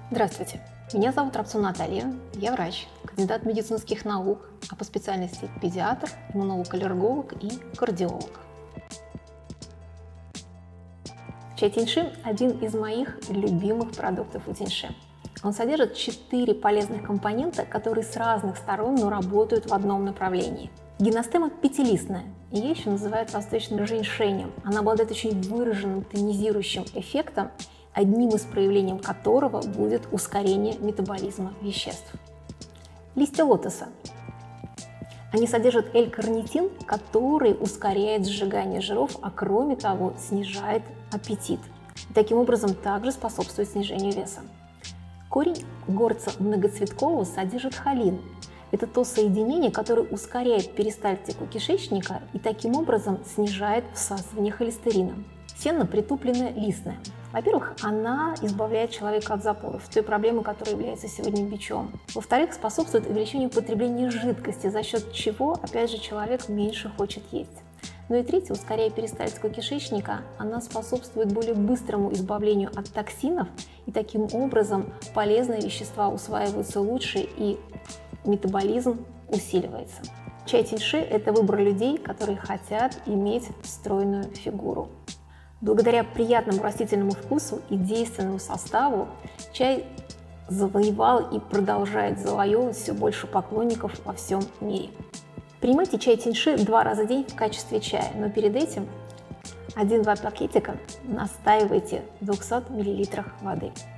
Здравствуйте, меня зовут Рапцун Наталья, я врач, кандидат медицинских наук, а по специальности педиатр, иммунолог-аллерголог и кардиолог. Чай тяньши – один из моих любимых продуктов у тяньши. Он содержит 4 полезных компонента, которые с разных сторон, но работают в одном направлении. Гиностема пятилистная, ее еще называют восточным женьшенем. Она обладает очень выраженным тонизирующим эффектом, одним из проявлений которого будет ускорение метаболизма веществ. Листья лотоса. Они содержат L-карнитин, который ускоряет сжигание жиров, а кроме того снижает аппетит. И таким образом также способствует снижению веса. Корень горца многоцветкового содержит холин. Это то соединение, которое ускоряет перистальтику кишечника и таким образом снижает всасывание холестерина. Сено притупленная-листная. Во-первых, она избавляет человека от запоров, той проблемы, которая является сегодня бичом. Во-вторых, способствует увеличению потребления жидкости, за счет чего, опять же, человек меньше хочет есть. Ну и третье, ускоряя перистальтику кишечника, она способствует более быстрому избавлению от токсинов, и таким образом полезные вещества усваиваются лучше и метаболизм усиливается. Чай тяньши – это выбор людей, которые хотят иметь стройную фигуру. Благодаря приятному растительному вкусу и действенному составу чай завоевал и продолжает завоевывать все больше поклонников во всем мире. Принимайте чай тяньши 2 раза в день в качестве чая, но перед этим 1-2 пакетика настаивайте в 200 мл воды.